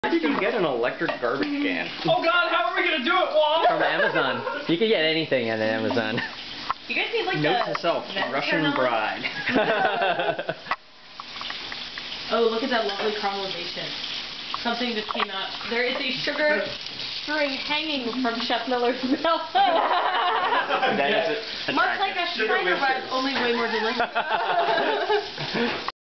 Where did you get an electric garbage can? Oh God, how are we gonna do it, Wall? From Amazon. You can get anything on Amazon. You guys need like Note to self, Russian bride. Oh, look at that lovely caramelization. Something just came out. There is a sugar string hanging from Chef Miller's mouth. That is Much like a Schneider bread, only way more delicious.